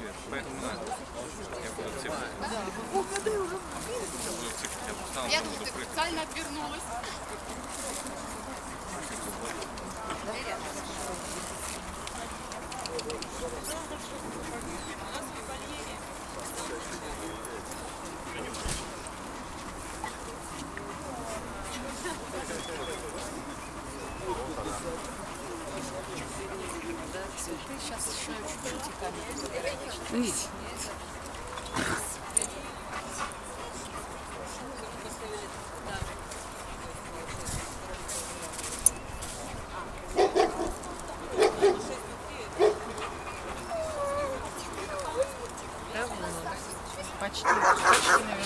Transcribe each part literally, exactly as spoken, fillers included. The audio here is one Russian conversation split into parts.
цвет, поэтому надо. Я буду цепать. Я тут специально отвернулась. Цветы сейчас еще чуть-чуть и камень. Почти, почти, наверное.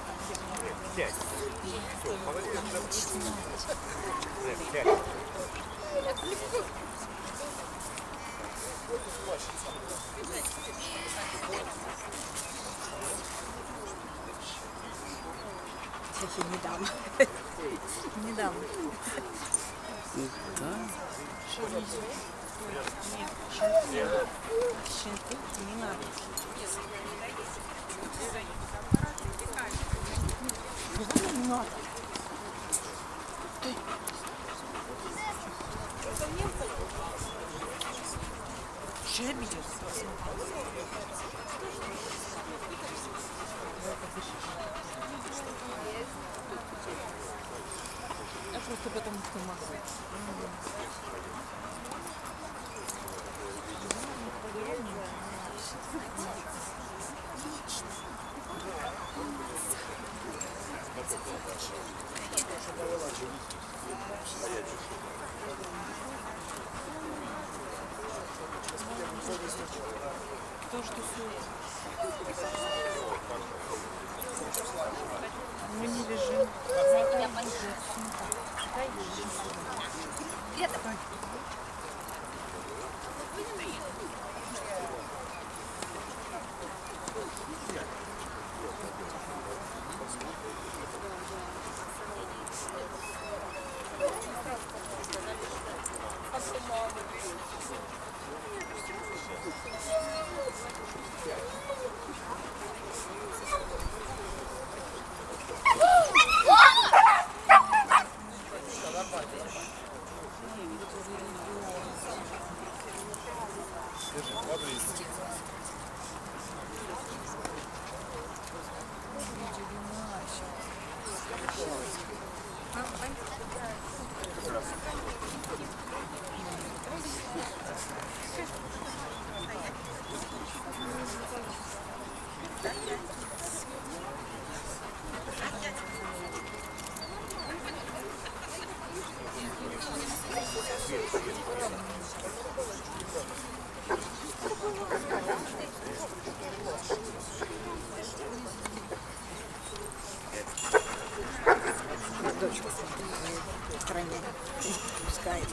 Я не дам. Не дам. Да. Щенку не надо. Не надо. Что обиделся? Я просто потому что могу. То, что мы не лежим. Дочка в стране пускает.